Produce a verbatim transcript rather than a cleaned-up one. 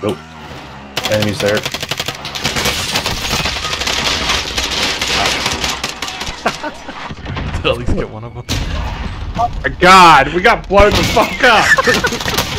Nope. Enemies there. Did at least get one of them. Oh my god, we got blown the fuck up!